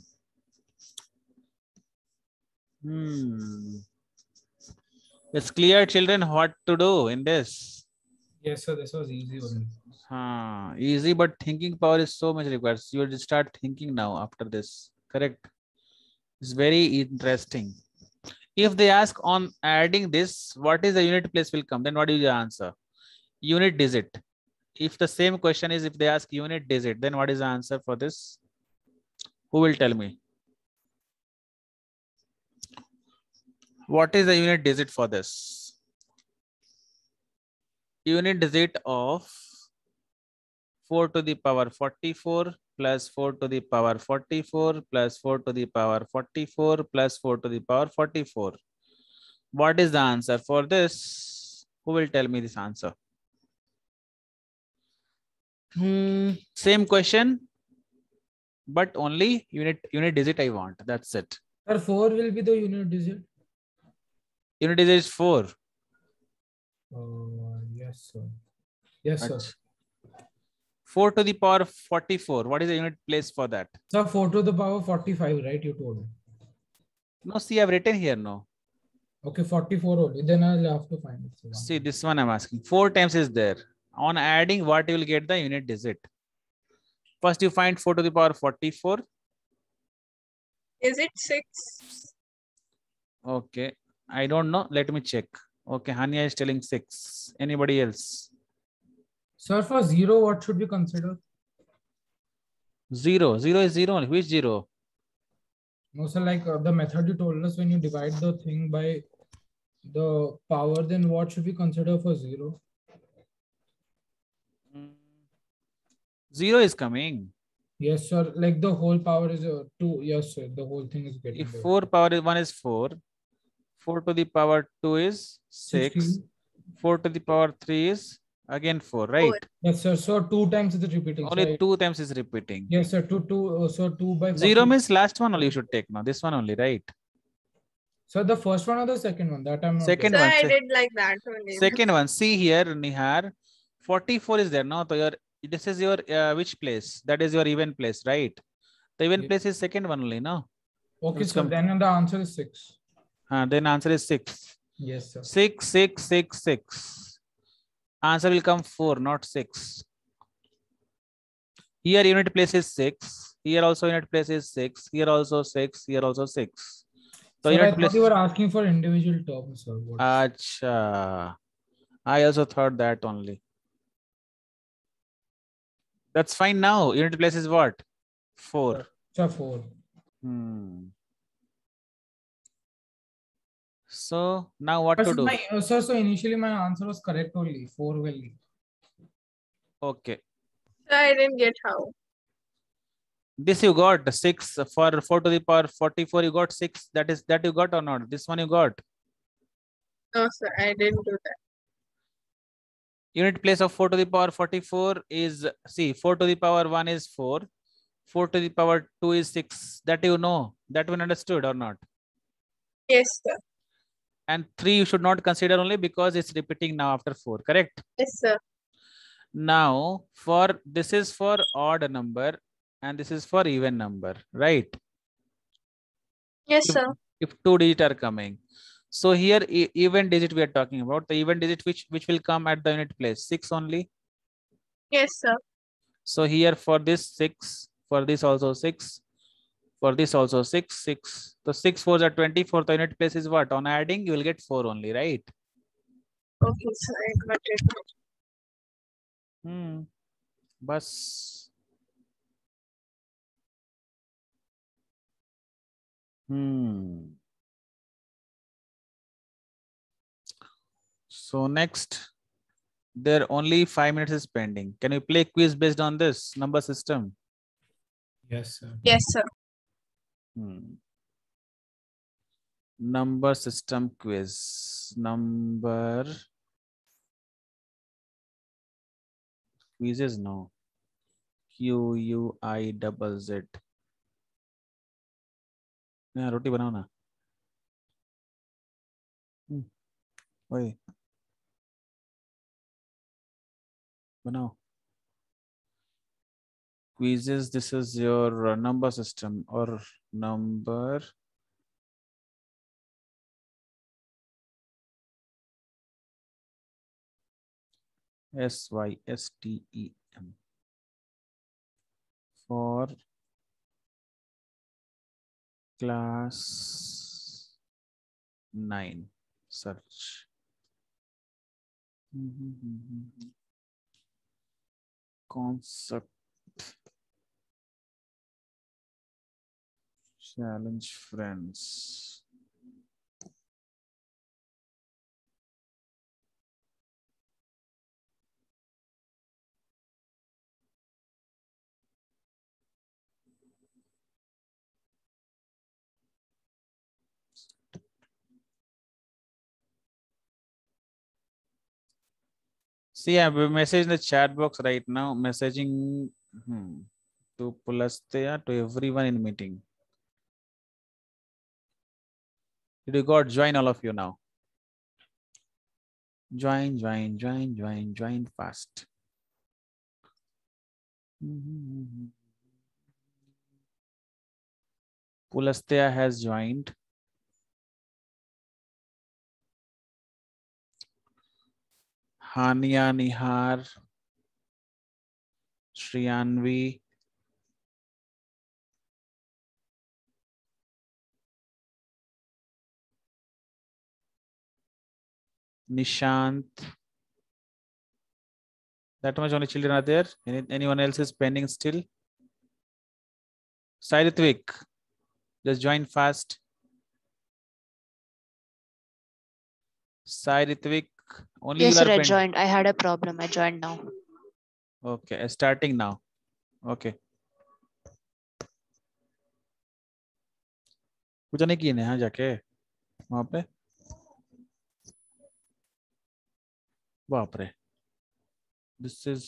It's clear, children, what to do in this. Yes, sir, this was easy only. Easy, but thinking power is so much required. So you will start thinking now after this. Correct. It's very interesting. If they ask on adding this, what is the unit place will come? Then what is the answer? Unit digit. If the same question is if they ask unit digit, then what is the answer for this? Who will tell me? What is the unit digit for this? Unit digit of 4 to the power 44 plus 4 to the power 44 plus 4 to the power 44 plus 4 to the power 44. What is the answer for this? Who will tell me this answer? Same question, but only unit digit I want. That's it. Sir, 4 will be the unit digit. Unit digit is 4. Yes, sir. Yes, sir. 4 to the power 44. What is the unit place for that? Sir, 4 to the power 45, right? You told me. No, see, I've written here, no. Okay, 44 only. Then I'll have to find it. So See, this one I'm asking. 4 times is there. On adding, what you will get the unit digit? First, you find 4 to the power 44. Is it 6? Okay. I don't know. Let me check. Okay, Hania is telling 6. Anybody else? Sir, for 0, what should we consider? 0. 0 is 0 only. Which 0? No, sir, like the method you told us, when you divide the thing by the power, then what should we consider for 0? 0 is coming. Yes, sir. Like the whole power is 2. Yes, sir. The whole thing is getting If there. 4 power is 1 is 4. 4 to the power 2 is 6. 16. 4 to the power 3 is again 4, right? Yes, sir. So 2 times is repeating. Only So 2 times is repeating. yes, sir. 2. So 2 by 40. 0 means last one only you should take now. This one only, right? So the first one or the second one? That I'm not Second So one. I did like that only. Second one. See here, Nihar. 44 is there. No, so your this is your which place? That is your even place, right? The even place is second one only, no? Okay, so then the answer is 6. Then answer is 6. Yes, sir. 6, 6, 6, 6. Answer will come 4, not 6. Here unit place is 6. Here also unit place is 6. Here also 6. Here also 6. So sir, I unit thought place. you were asking for individual terms, sir. Acha. I also thought that only. That's fine now. Unit place is what? 4. Sir, 4. So now what to do? Sir, so initially my answer was correct only. 4 will. Okay. So I didn't get how. This you got 6 for 4 to the power 44. You got 6. That you got or not? This one you got. No, sir, I didn't do that. Unit place of 4 to the power 44 is, see, 4 to the power 1 is 4. 4 to the power 2 is 6. That you know. That one understood or not? Yes, sir. And 3 you should not consider only because it's repeating now after 4. Correct? Yes, sir. Now, for this is for odd number and this is for even number, right? Yes, sir. If 2 digits are coming. So here even digit we are talking about, the even digit which will come at the unit place, 6 only. Yes, sir. So here for this 6, for this also 6, for this also 6, 6. So 6 4s are 24. The unit place is what? On adding, you will get 4 only, right? Okay, sir, I got it. Bus. So next, there only 5 minutes is pending. Can you play quiz based on this number system? Yes, sir. Yes, sir. Number system quiz. Number quizzes, no. QUIZZ. Yeah, roti banao na. Oi. Banao. Quizzes, this is your number system or number. SYSTEM for class 9 search. Concept challenge friends. See, I have a message in the chat box right now, messaging to Pulastya, to everyone in meeting. Did you got join all of you now? Join fast. Pulastya has joined. Hania, Nihar, Shriyanvi, Nishant. That much only children are there. Anyone else is pending still? Sairitvik, just join fast. Sairitvik, only Yes, you are sir, I pending. joined. I had a problem. I joined now. Okay, starting now. Okay. कुछ नहीं किए हाँ जाके वहां पे बाप रे this is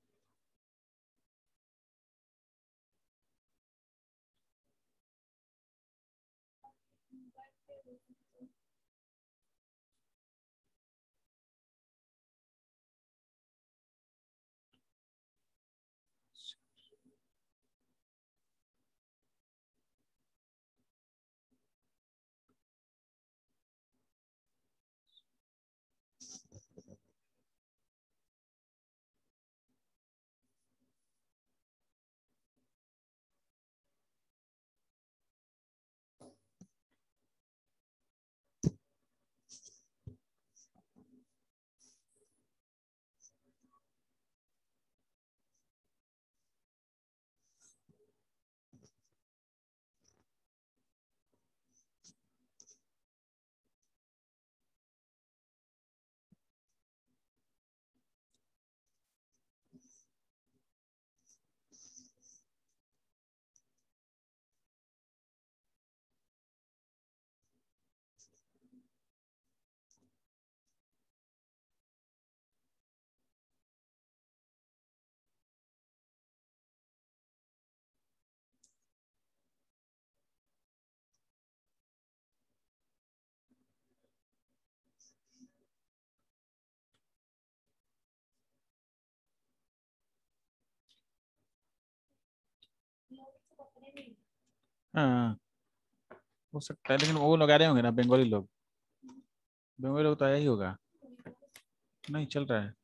हाँ हो सकता है लेकिन वो लोग आ रहे होंगे ना बंगाली लोग तो आया ही होगा नहीं चल रहा है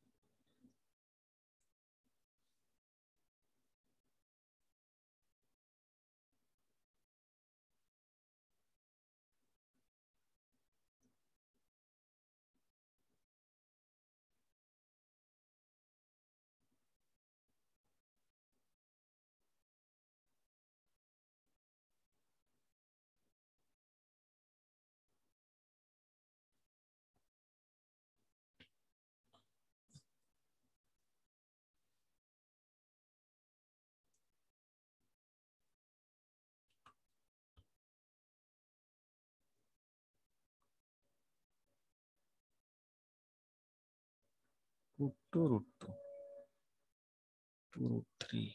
रूट 2 रूट 3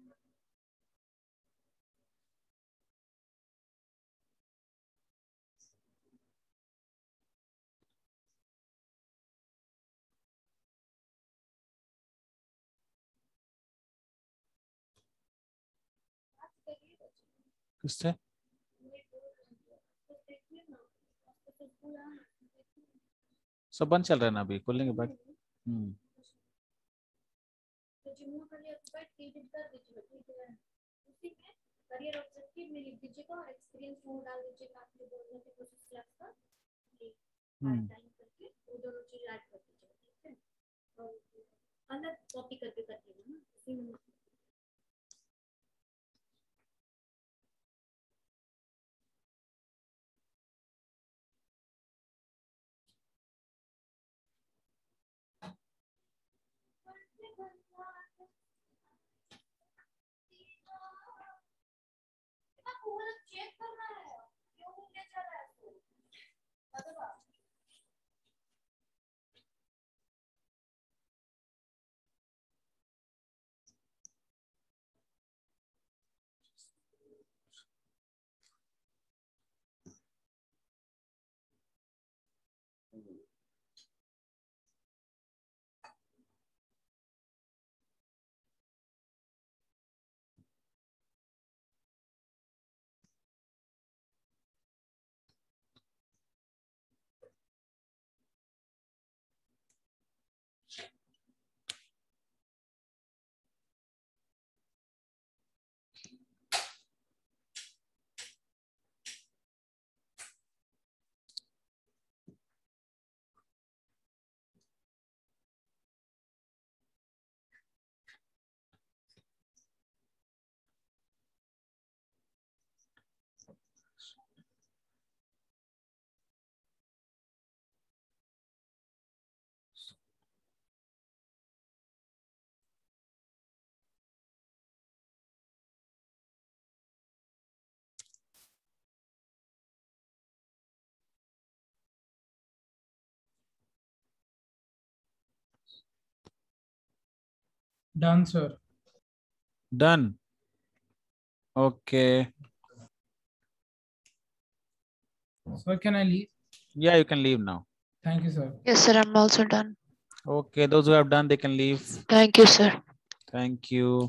किससे सब बंद चल रहा है ना अभी खोलने के बाद करियर ऑब्जेक्टिव में लिख दीजिएगा और एक्सपीरियंस मोड डाल दीजिएगा आपने बोलने के प्रोसेस क्लास का टाइम करके वो दोनों चीज ऐड कर दीजिएगा ठीक है और अलग कॉपी करके कर दीजिएगा ना उसी में चेक करना है क्यों ले जा रहा है Done, sir. Done. Okay. So can I leave? Yeah, you can leave now. Thank you, sir. Yes, sir. I'm also done. Okay, those who have done, they can leave. Thank you, sir. Thank you.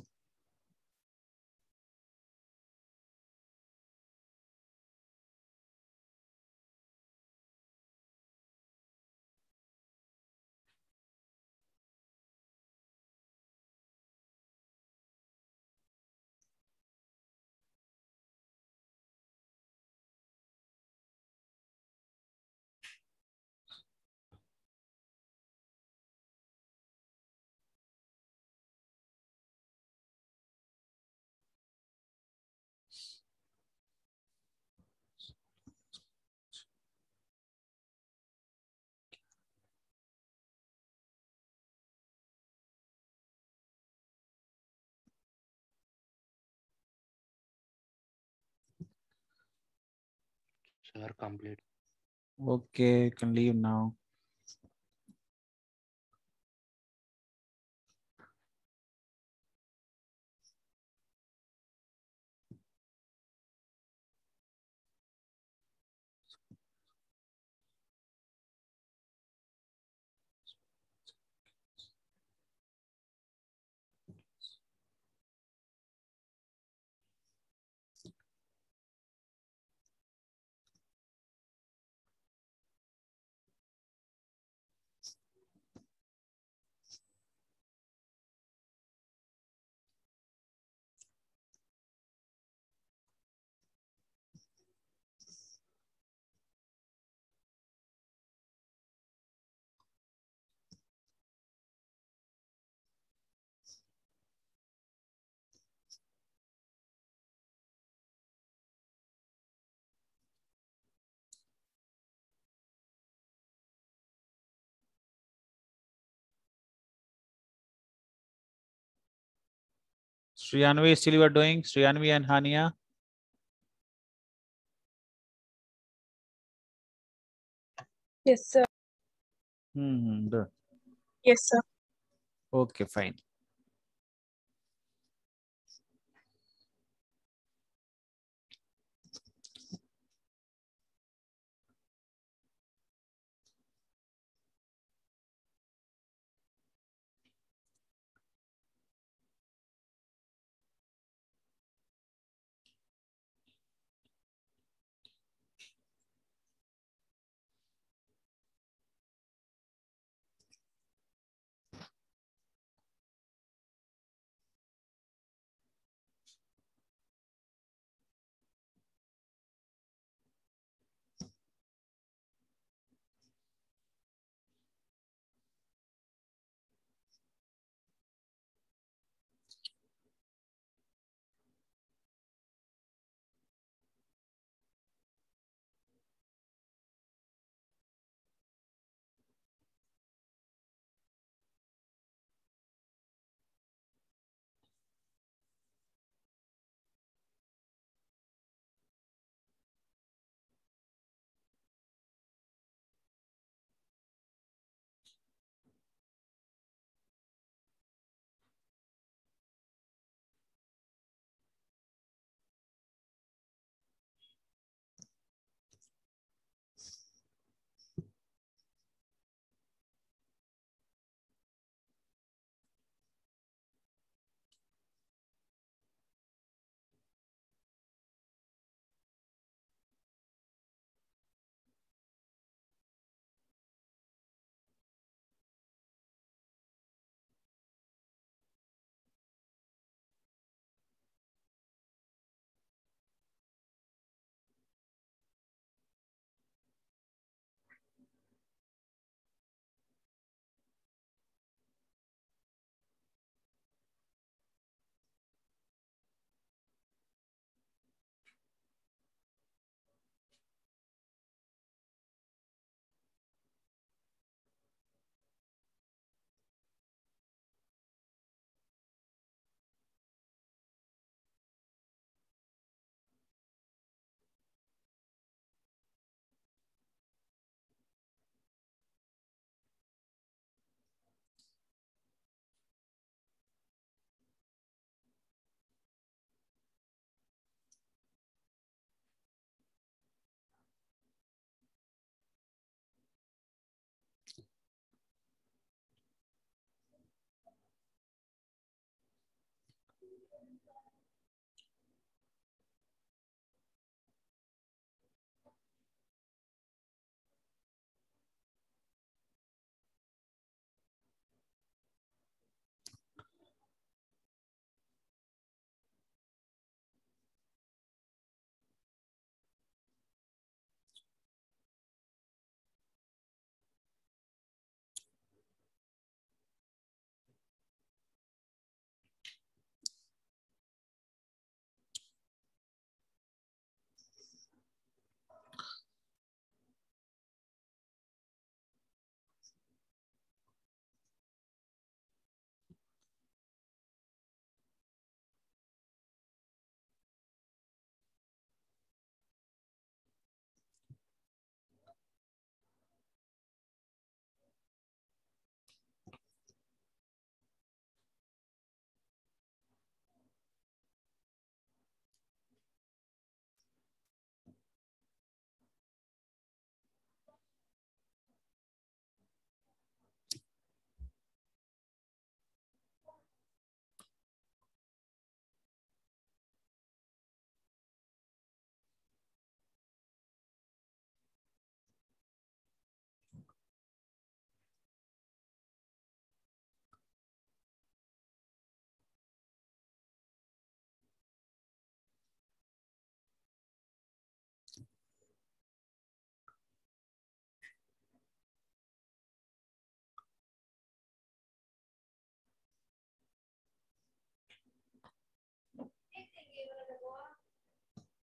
Sir, complete. Okay, you can leave now. Sriyanvi, still you are doing? Sriyanvi and Hania? Yes, sir. Good. Yes, sir. Okay, fine.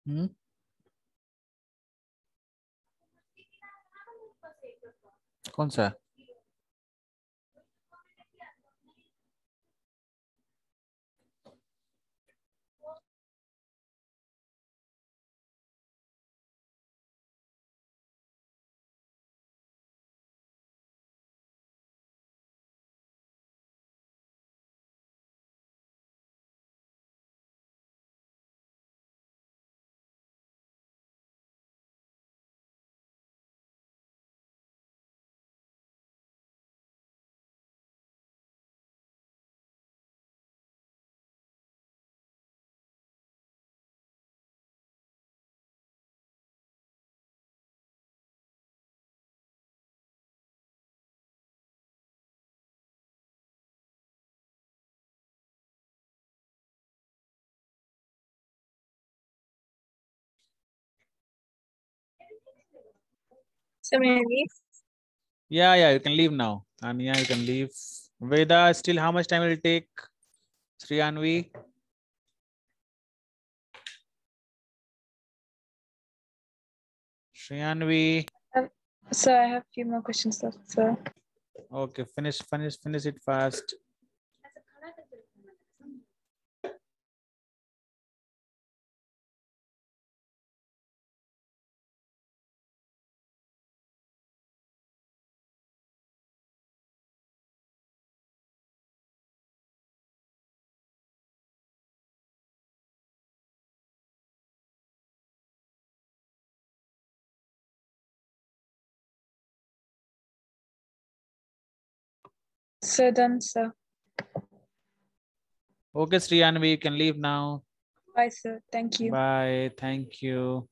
कौन सा? So may I leave? Yeah, you can leave now. Anya, you can leave. Veda, still how much time will it take? Sriyanvi? Sriyanvi? So I have few more questions left, sir. Okay, finish it fast. So done, sir. Okay, Sriyanvi, you can leave now. Bye, sir. Thank you. Bye. Thank you.